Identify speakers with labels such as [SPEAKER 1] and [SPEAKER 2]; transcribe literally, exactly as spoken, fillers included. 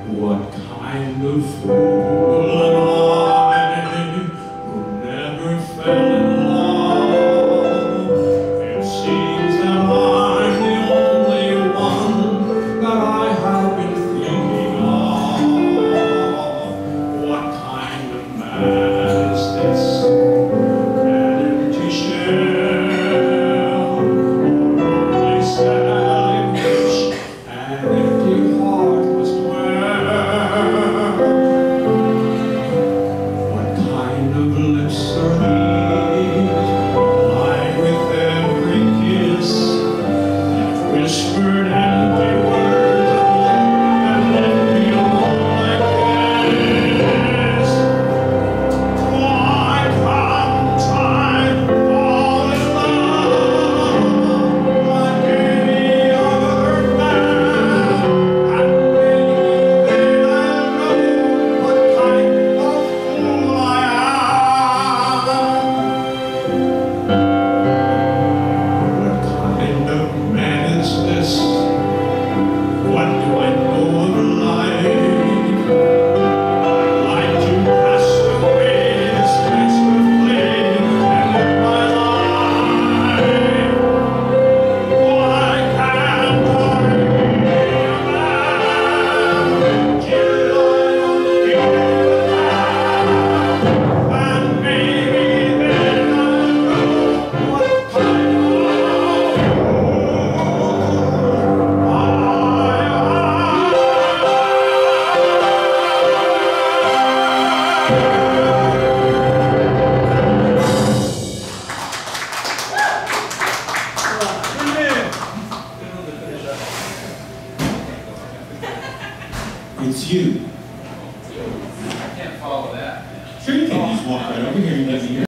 [SPEAKER 1] What kind of fool am I who never fell in love? It seems that I'm the only one that I have been thinking of. What kind of man is this? An empty shell, or only selfish, an empty heart must dwell. What kind of lips are these, lined with every kiss, that whispered empty words of love and left me alone like this? Why can't I fall in love like any other man? And maybe then I'll know what kind of fool I am. What kind of man is this? What do I know of life? I'd like to cast away this mask of flame and live my life. Why can't I be a man till I don't give a damn? And maybe then I'll know what kind of fool I am. It's you.
[SPEAKER 2] I can't follow that.
[SPEAKER 1] Sure you can. You just walk right over here and get me here.